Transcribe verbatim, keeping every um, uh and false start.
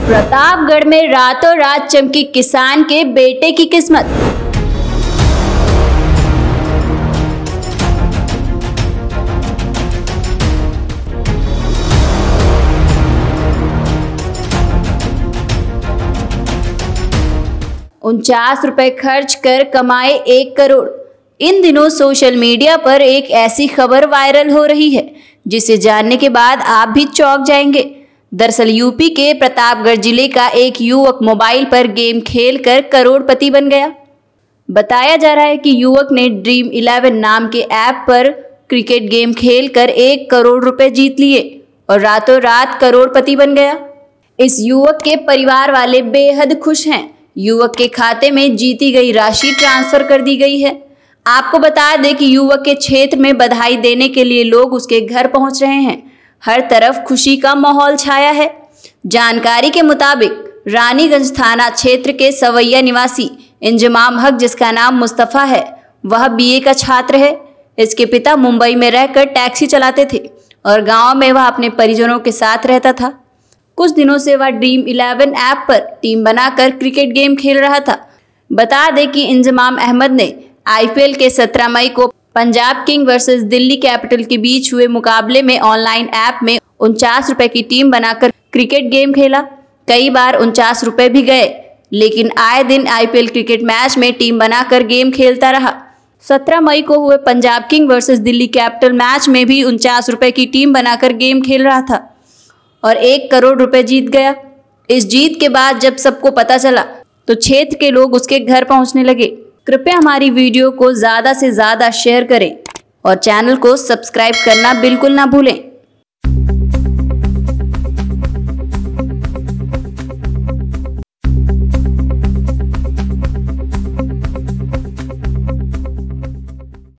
प्रतापगढ़ में रातों रात चमकी किसान के बेटे की किस्मत। उनचास रुपए खर्च कर कमाए एक करोड़। इन दिनों सोशल मीडिया पर एक ऐसी खबर वायरल हो रही है जिसे जानने के बाद आप भी चौंक जाएंगे। दरअसल यूपी के प्रतापगढ़ जिले का एक युवक मोबाइल पर गेम खेलकर करोड़पति बन गया। बताया जा रहा है कि युवक ने ड्रीम इलेवन नाम के ऐप पर क्रिकेट गेम खेलकर एक करोड़ रुपए जीत लिए और रातों रात करोड़पति बन गया। इस युवक के परिवार वाले बेहद खुश हैं। युवक के खाते में जीती गई राशि ट्रांसफर कर दी गई है। आपको बता दें कि युवक के क्षेत्र में बधाई देने के लिए लोग उसके घर पहुंच रहे हैं। हर तरफ खुशी का माहौल छाया है। जानकारी के मुताबिक रानीगंज थाना क्षेत्र के सवैया निवासी इंजमाम हक, जिसका नाम मुस्तफ़ा है, वह बीए का छात्र है। इसके पिता मुंबई में रहकर टैक्सी चलाते थे और गांव में वह अपने परिजनों के साथ रहता था। कुछ दिनों से वह ड्रीम इलेवन ऐप पर टीम बनाकर क्रिकेट गेम खेल रहा था। बता दें कि इंजमाम अहमद ने आईपीएल के सत्रह मई को Punjab king versus Delhi capital के बीच हुए मुकाबले में ऑनलाइन ऐप में उनचास रुपए की टीम बनाकर क्रिकेट गेम खेला। कई बार उनचास रुपए भी गए, लेकिन आए दिन आईपीएल क्रिकेट मैच में टीम बनाकर गेम खेलता रहा। सत्रह मई को हुए Punjab king versus Delhi capital match में भी उनचास रुपए की टीम बनाकर गेम खेल रहा था और एक करोड़ रुपए जीत गया। इस जीत के बाद जब सबको पता चला तो क्षेत्र के लोग उसके घर पहुंचने लगे। कृपया हमारी वीडियो को ज़्यादा से ज़्यादा शेयर करें और चैनल को सब्सक्राइब करना बिल्कुल ना भूलें।